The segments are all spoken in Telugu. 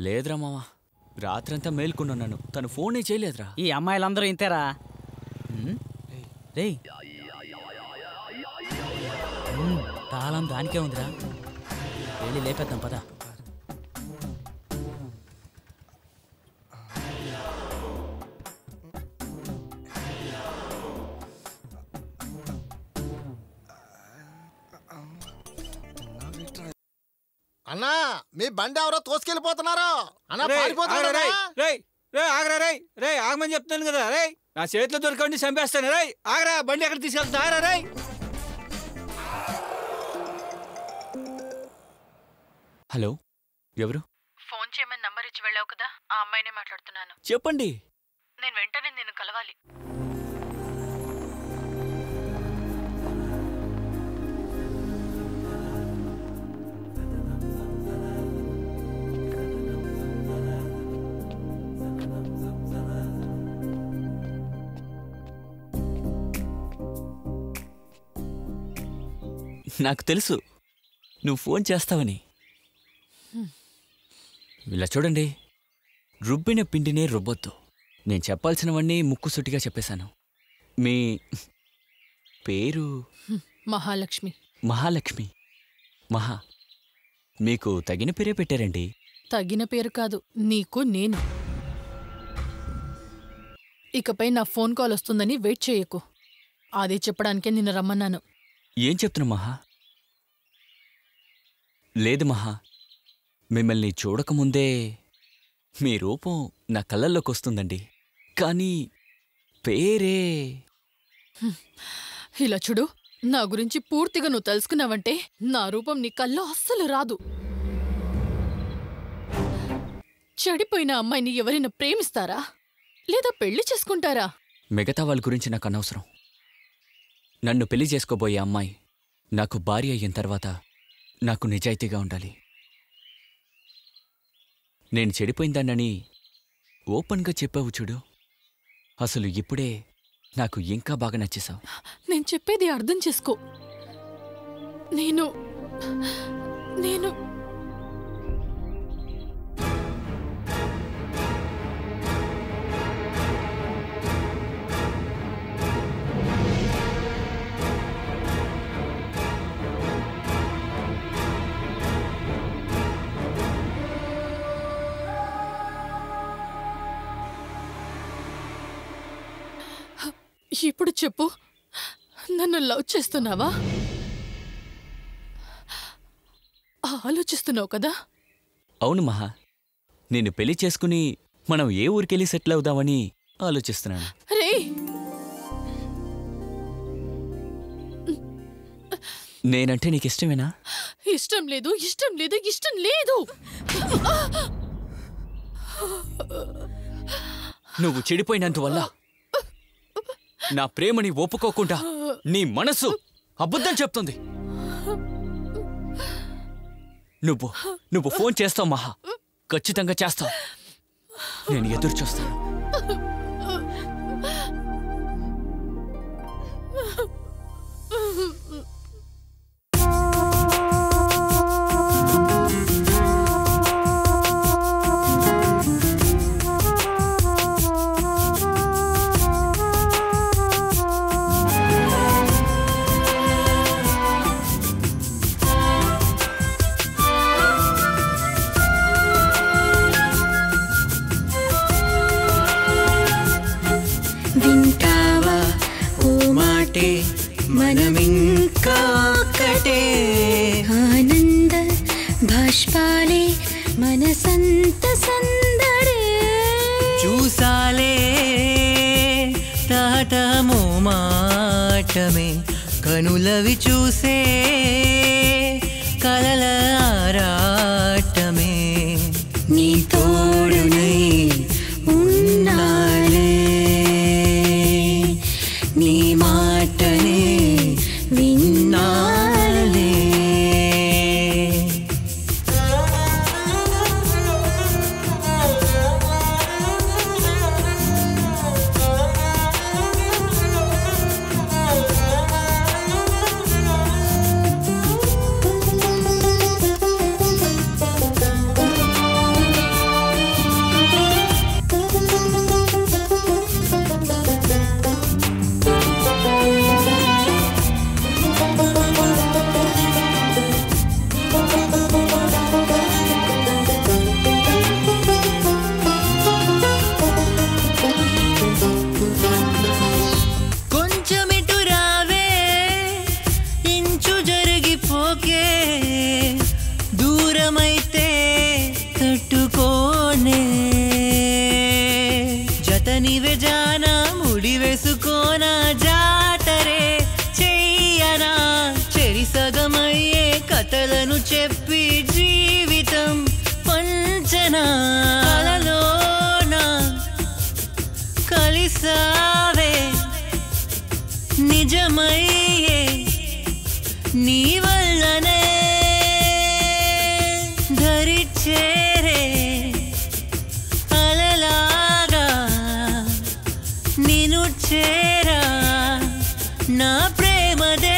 లేదురా మామ, రాత్రంతా మేల్కొన్నాను, తను ఫోనే చేయలేదురా. ఈ అమ్మాయిలందరూ ఇంతేరా. రేయ్, తాళం దానికే ఉందిరా, వెళ్ళి లేపేద్దాం పద. అన్నా మీ బండి ఎవరో తోసుకెళ్ళిపోతున్నారు అన్నా, పారిపోతున్నారు. ఆగమని చెప్తాను కదా. రే నా చేతిలో దొరకండి చంపేస్తాను. రే ఆగరా, బండి ఎక్కడ తీసుకెళ్తారా? రే హలో, ఎవరు? ఫోన్ చేయమని నంబర్ ఇచ్చి వెళ్ళావు కదా, ఆ అమ్మాయినే మాట్లాడుతున్నాను. చెప్పండి. నేను వెంటనే నిన్ను కలవాలి. నాకు తెలుసు నువ్వు ఫోన్ చేస్తావని. ఇలా చూడండి, రుబ్బిన పిండినే రుబ్బొద్దు. నేను చెప్పాల్సినవన్నీ ముక్కుసూటిగా చెప్పేశాను. మీ పేరు? మహాలక్ష్మి. మహాలక్ష్మి. మహా, మీకు తగిన పేరే పెట్టారండి. తగిన పేరు కాదు, నీకు నేను. ఇకపై నా ఫోన్ కాల్ వస్తుందని వెయిట్ చేయకు. అదే చెప్పడానికే నిన్ను రమ్మన్నాను. ఏం చెప్తున్నా మహా? లేదు మహా, మిమ్మల్ని చూడకముందే మీ రూపం నా కళ్ళల్లోకి వస్తుందండి. కానీ పేరే... ఇలా చూడు, నా గురించి పూర్తిగా నువ్వు తెలుసుకున్నావంటే నా రూపం నీ కల్లో అస్సలు రాదు. చెడిపోయిన అమ్మాయిని ఎవరైనా ప్రేమిస్తారా లేదా పెళ్లి చేసుకుంటారా? మిగతా వాళ్ళ గురించి నాకు అనవసరం. నన్ను పెళ్లి చేసుకోబోయే అమ్మాయి నాకు భార్య అయిన తర్వాత నాకు నిజాయితీగా ఉండాలి. నేను చెడిపోయిందానని ఓపెన్గా చెప్పావు చూడు, అసలు ఇప్పుడే నాకు ఇంకా బాగా నచ్చేశావు. నేను చెప్పేది అర్థం చేసుకో. నేను నేను ఇప్పుడు చెప్పు, నన్ను లవ్ చేస్తున్నావా? ఆలోచిస్తున్నావు కదా? అవును మహా, నిన్ను పెళ్లి చేసుకుని మనం ఏ ఊరికెళ్ళి సెటిల్ అవుదామని ఆలోచిస్తున్నాను. రే, నేనంటే నీకు ఇష్టమేనా? ఇష్టం లేదు, ఇష్టం లేదు, ఇష్టం లేదు. నువ్వు చెడిపోయినందువల్ల నా ప్రేమని ఒప్పుకోకుండా నీ మనసు అబద్ధం చెప్తుంది. నువ్వు ఫోన్ చేస్తావు మహా, ఖచ్చితంగా చేస్తావు. నేను ఎదురు చూస్తాను. మనమింకా ఒకటే ఆనంద భాష్పాలే మనసంత సందడే చూసాలే తాటమో మాటమే కనులవి చూసే కలల ఆరాటమే నీ తోడునై ఉన్నాలే నీ మాటనే విన్నాలే నిజమయ్యే నీ వల్లనే ధరిచేరే అలలాగా నిన్ను చేరా నా ప్రేమదే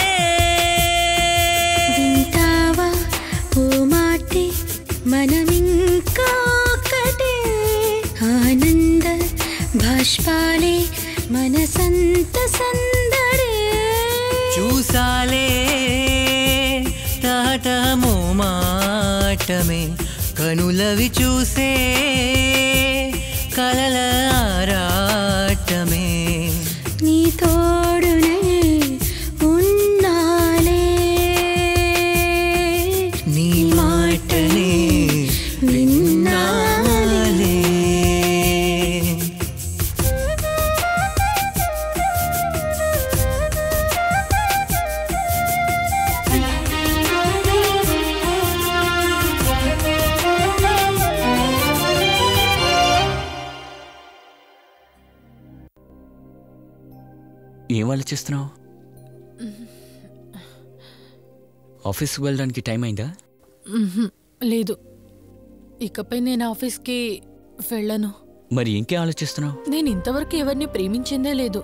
వింటావా ఓ మాటే మనమింకా ఒకటే ఆనంద భాష్పాలే మనసంత సందడే చూసాలే తాటమో మాటమే కనులవి చూసే కలల ఆరాటమే నీ తోడునే ఉన్నాలే నీ మాటనే విన్నాలే ఏం ఆలోచిస్తున్నావు? ఆఫీస్కి వెళ్ళడానికి టైం అయిందా? లేదు, ఇకపై నేను ఆఫీస్కి వెళ్ళను. మరి ఇంకే ఆలోచిస్తున్నావు? నేను ఇంతవరకు ఎవరిని ప్రేమించిందే లేదు.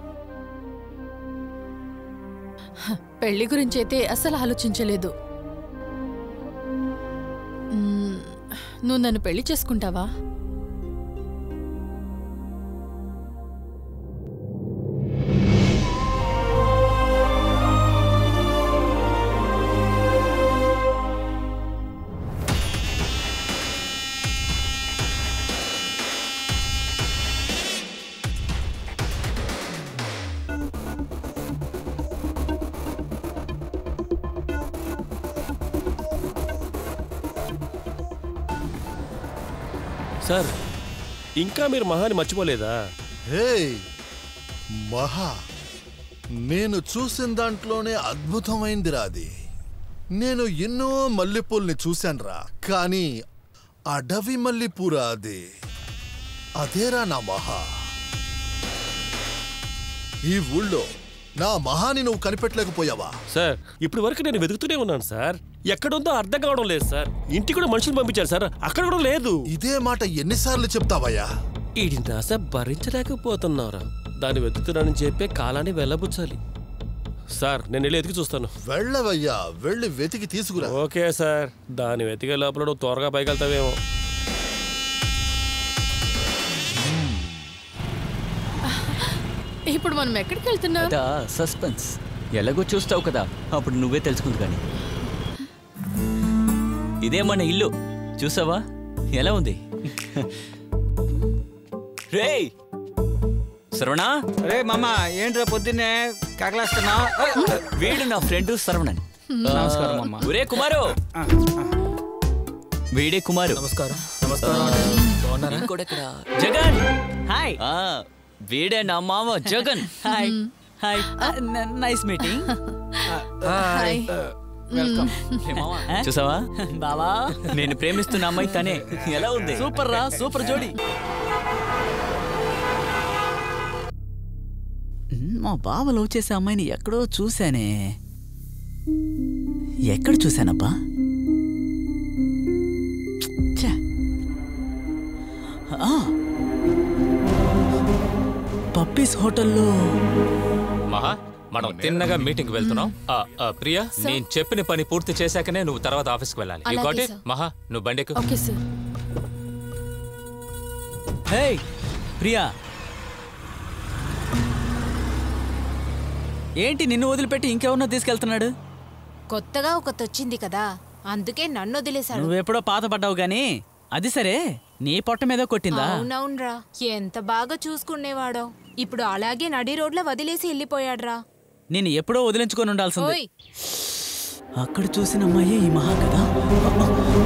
పెళ్లి గురించి అయితే అసలు ఆలోచించలేదు. నువ్వు నన్ను పెళ్లి చేసుకుంటావా? సార్, ఇంకా మీరు మహాని మర్చిపోలేదా? హే మహా, నేను చూసిన దాంట్లోనే అద్భుతమైందిరా అది. నేను ఎన్నో మల్లెపూల్ని చూశానురా, కానీ అడవి మల్లెపూరా అది. అదేరా నా మహా. ఈ ఊళ్ళో నా మహాని నువ్వు కనిపెట్టలేకపోయావా? సార్, ఇప్పటి వరకు నేను వెతుకుతూనే ఉన్నాను సార్. ఎక్కడుందో అర్థం కావడం లేదు సార్. ఇంటికి కూడా మనుషులు పంపించారు సార్, అక్కడ కూడా లేదు. ఇదే మాట ఎన్నిసార్లు చెప్తావయ్యా? ఈడి నాస భరించలేకపోతున్నారా. దాన్ని వెతుకుతున్నానని చెప్పే కాలాన్ని వెళ్ళబుచ్చాలి సార్. నేను వెళ్ళి ఎతికి చూస్తాను. వెళ్ళవయ్యా, వెళ్ళి వెతికి తీసుకురా. Okay sir. దాన్ని వెతికే లోపల నువ్వు త్వరగా పైకి వెళ్తావేమో. ఇప్పుడు మనం ఎక్కడికి వెళ్తున్నాం? అదా సస్పెన్స్. ఎలాగో చూస్తావు కదా, అప్పుడు నువ్వే తెలుసుకుంది. కానీ ఇదే మన ఇల్లు, చూసావా ఎలా ఉంది? రేయ్ శ్రవణ. రే మామ, ఏంట్రా పొద్దున్నే కాకలేస్తున్నా? వీడు నా ఫ్రెండ్ శ్రవణన్. నమస్కారం అమ్మా. ఒరే కుమారు, వీడే కుమారు. నమస్కారం. నమస్కారం. ఇంకోడెక్కడ? జగన్. హాయ్. వీడే నా మామ Jagan. Hi. Hi. Nice meeting. Hi. Welcome. చూసావా బావా, నేను ప్రేమిస్తున్న అమ్మాయి తనే. ఎలా ఉంది? సూపర్ రా, సూపర్ జోడి. మా బావ లవ్ చేసే అమ్మాయిని ఎక్కడో చూశానే. ఎక్కడ చూశానబ్బా? పప్పీస్ హోటల్లో. మహా, మనం తిన్నగా మీటింగ్ వెళ్తున్నాం. ప్రియా, నేను చెప్పిన పని పూర్తి చేశాకనే నువ్వు తర్వాత ఆఫీస్కి వెళ్ళాలి. You got it? మహా, నువ్వు బండికు. Okay sir. హే ప్రియా, ఏంటి నిన్ను వదిలిపెట్టి ఇంకెవరినో తీసుకెళ్తున్నాడు? కొత్తగా ఒకతొచ్చింది కదా, అందుకే నన్ను వదిలేశాడు. నువ్వెప్పుడో పాత పడ్డావు గానీ అది సరే, నీ పొట్ట మీద కొట్టిందా? అవునవునరా, ఎంత బాగా చూసుకునేవాడో. ఇప్పుడు అలాగే నడి రోడ్లో వదిలేసి వెళ్ళిపోయాడ్రా. నేను ఎప్పుడో వదిలించుకొని ఉండాల్సింది. ఓయ్, అక్కడ చూసిన అమ్మాయి ఈ మహా కదా.